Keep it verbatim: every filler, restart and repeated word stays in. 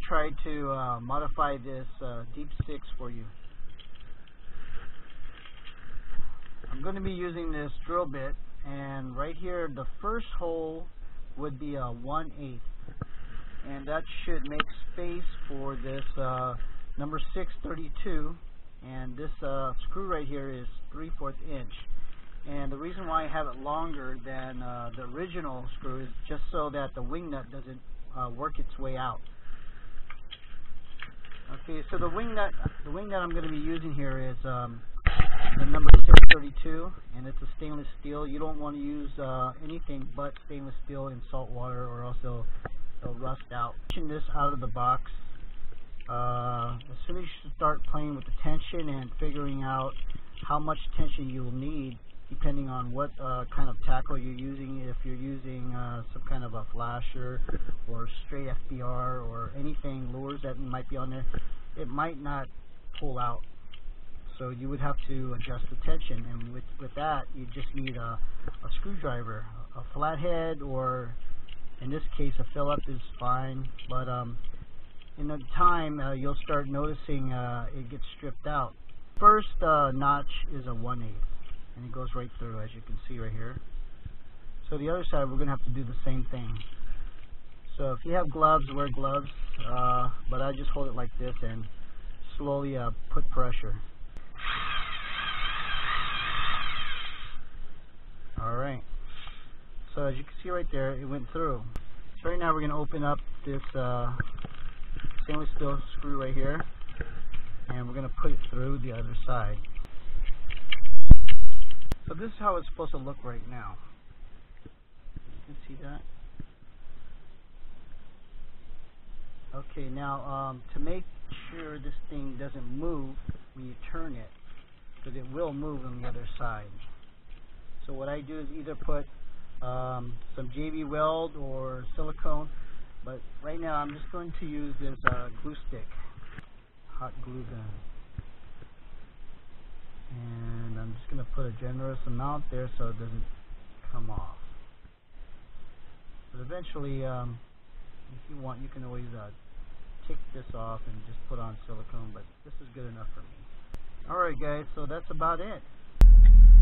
try to uh, modify this uh, deep six for you. I'm going to be using this drill bit, and right here the first hole would be a one eighth, and that should make space for this uh, number six thirty-two, and this uh, screw right here is three fourths inch. And the reason why I have it longer than uh, the original screw is just so that the wing nut doesn't uh, work its way out. Okay, so the wing nut, the wing nut I'm going to be using here is um, the number six thirty-two, and it's a stainless steel. You don't want to use uh, anything but stainless steel in salt water, or else it'll, it'll rust out. Pushing this out of the box, uh, as soon as you start playing with the tension and figuring out how much tension you'll need, depending on what uh, kind of tackle you're using. If you're using uh, some kind of a flasher or straight F B R or anything, lures that might be on there, it might not pull out. So you would have to adjust the tension, and with, with that you just need a, a screwdriver, a flathead, or in this case a Phillips is fine, but um, in the time uh, you'll start noticing uh, it gets stripped out. First uh, notch is a one eighth, and it goes right through, as you can see right here. So the other side we're going to have to do the same thing. So if you have gloves, wear gloves, uh, but I just hold it like this and slowly uh, put pressure. Alright, so as you can see right there, it went through. So right now we're going to open up this uh, stainless steel screw right here, and we're going to put it through the other side. So this is how it's supposed to look right now. You can see that. Okay, now um, to make sure this thing doesn't move when you turn it, because it will move on the other side. So what I do is either put um, some J B weld or silicone, but right now I'm just going to use this uh, glue stick, hot glue gun. And I'm just going to put a generous amount there so it doesn't come off. But eventually, um, if you want, you can always uh, take this off and just put on silicone, but this is good enough for me. Alright guys, so that's about it.